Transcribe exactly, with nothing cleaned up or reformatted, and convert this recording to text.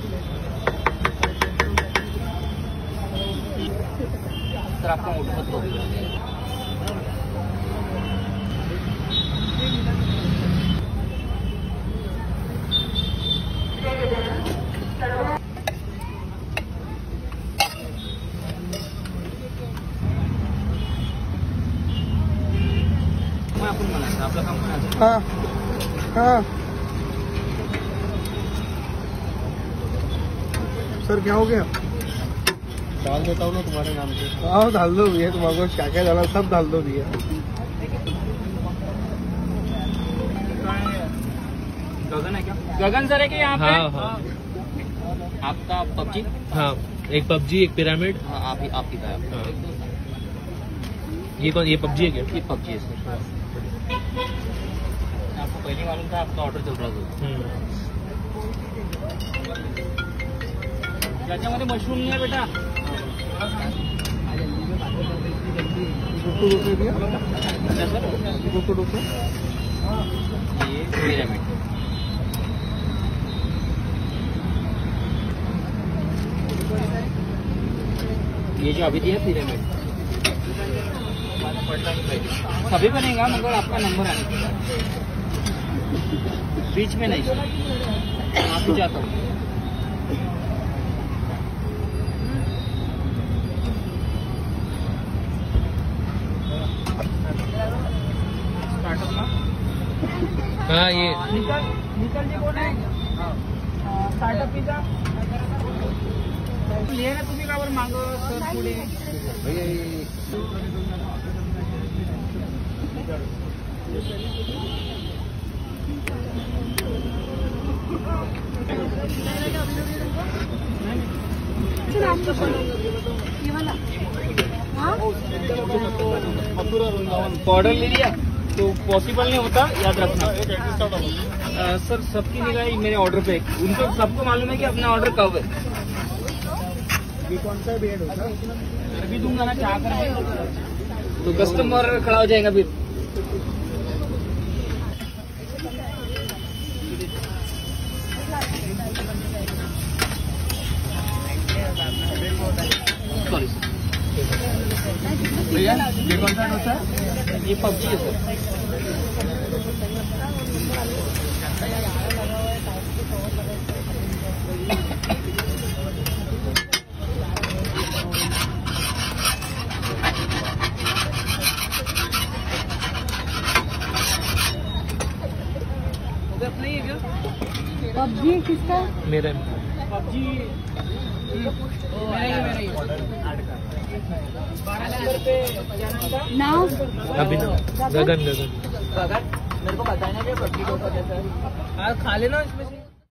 Sir आपका मोटो मत हो आपका काम करना। हाँ हाँ सर क्या हो गया? डाल देता हूँ ना तुम्हारे नाम से। हाँ डाल दो भैया, तुम्हारे क्या क्या डाला सब डाल दो भैया। गगन है क्या? गगन सर है क्या यहाँ पे? हाँ हाँ। आपका पबजी? हाँ एक पबजी एक पिरामिड। हाँ आप ही आप ही का है। हाँ। ये कौन ये पबजी है क्या? ये पबजी है सर। आपको पहले मालूम था आपका ऑर्डर चल रहा था। त्याच्यामध्ये मशरूम नहीं है बेटा। दो सौ रुपये दिया। क्या सर? दो सौ रुपये। ये पिरामिड। ये जो अभी दिया पिरामिड सभी बनेगा मगर आपका नंबर आने के बाद बीच में नहीं सर। आप ही जाता हूँ। हाँ ये निकल निकल जी कोण आहे? स्टार्टअप पिझ्झा लिहे ना तुम्ही का बरं माग सर पुढे ऑर्डर ले लिया तो पॉसिबल नहीं होता, याद रखना। आ, सर सबकी निगाह मेरे ऑर्डर पे, उनको सबको मालूम है कि अपना ऑर्डर कब है। ये कौन सा बेड होता है? अभी दूंगा ना चाह कर तो कस्टमर खड़ा हो जाएगा फिर। सॉरी भैया ये कौन सा होता है? ये पबजी है सर। पबजी किसका? मेरा पबजी नाम अभिनव गगन गगन गगन मेरे को बताना पबजी को खा लेना इसमें से।